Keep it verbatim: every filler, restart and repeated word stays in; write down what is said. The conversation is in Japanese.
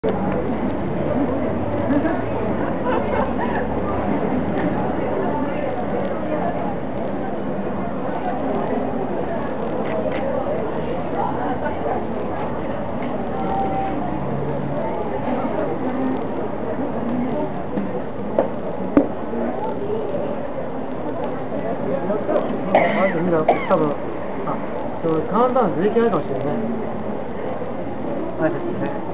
あれみんな多分、あ、カウントダウンできないかもしれないね。あれですね。